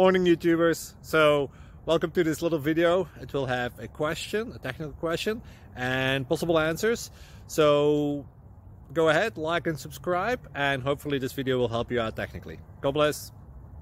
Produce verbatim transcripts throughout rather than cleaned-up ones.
Morning YouTubers. So welcome to this little video. It will have a question, a technical question, and possible answers. So go ahead, like and subscribe, and hopefully this video will help you out technically. God bless.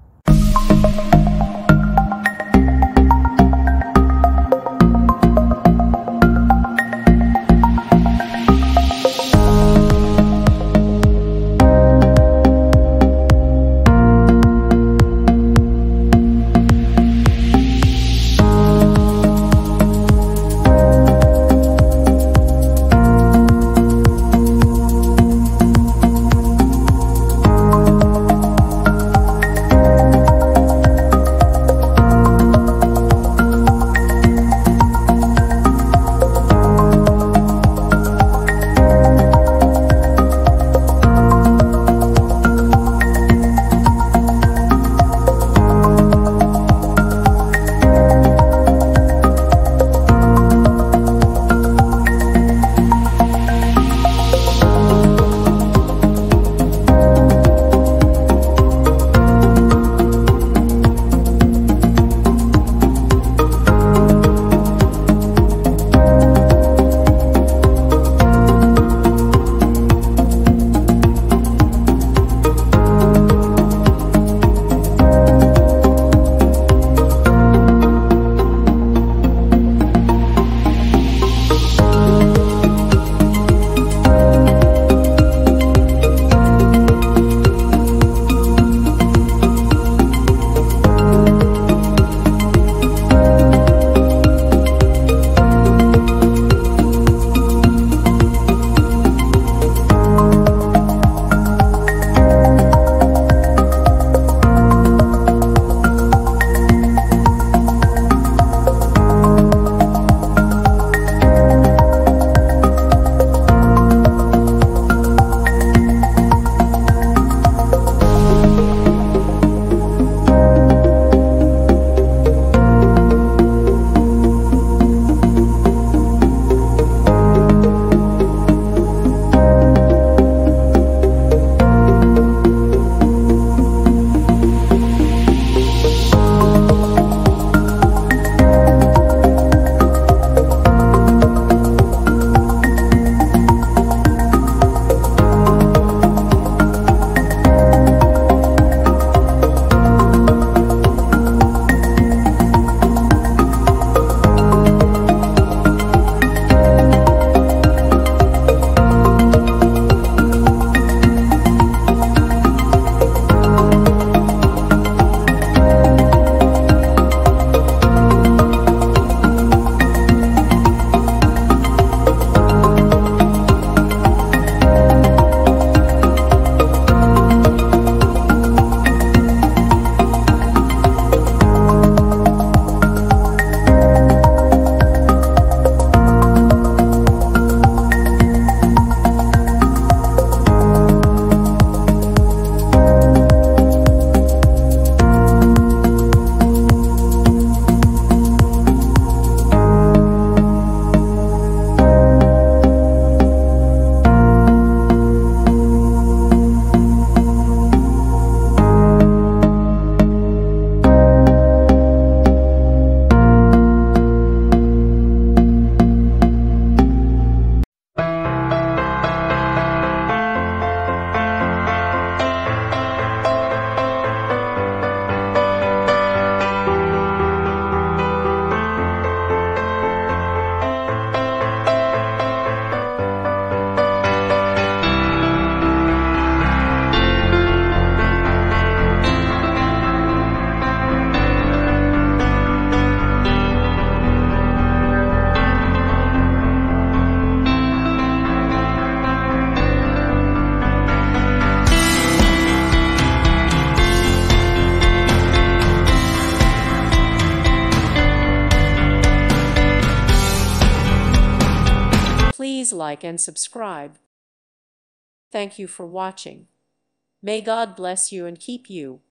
Please like and subscribe. Thank you for watching. May God bless you and keep you.